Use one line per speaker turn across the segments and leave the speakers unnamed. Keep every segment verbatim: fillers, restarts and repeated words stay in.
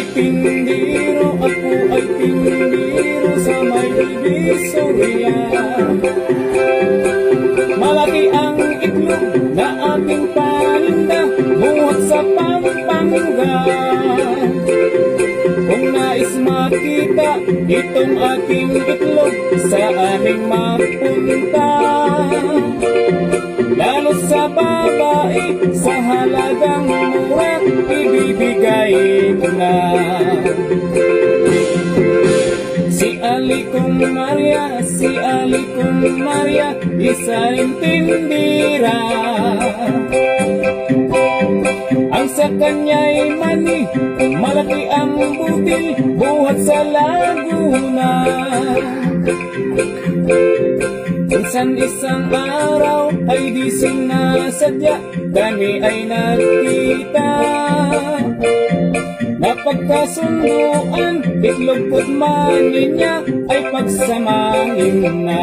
tindiro, ako ay tindiro sa may Divisoria. Malaki ang itlog na aking paninda, buhat sa Pampanga. Kung nais makita itong aking itlog, sa aming mapunta. Lalo sa babae, sa halagang mura, ibibigay ko na. Si Alikong Maria, si Alikong Maria, isa rin tindira. Ang sa kanya'y mani, malaki ang butil, buhat sa Laguna. Minsan isang araw ay di sinasadya, kami ay nagkita. Napagkasunduan, itlog ko't mani niya ay pagsamahin na.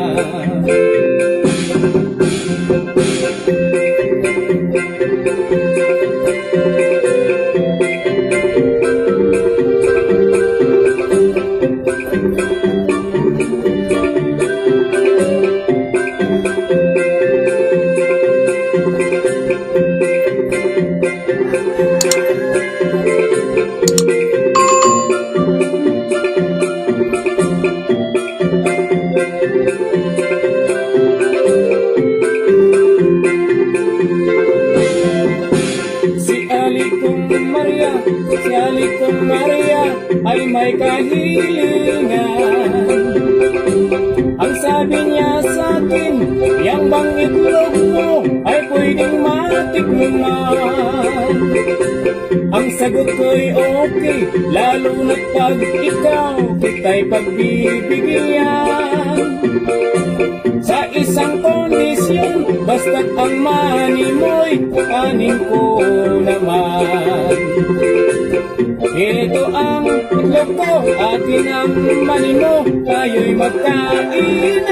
Si Alikong Maria ay may kahilingan. Ang sabi niya sa akin, yang bang itlog mo ay pwedeng matikman. Ang sagot ko'y okay, lalo na't pag ikaw kita'y pagbibigyan. Sa isang kondisyon, basta't ang mani mo'y kanin ko naman. Ito ang itlog ko, akin ang mani mo, tayo'y magkain.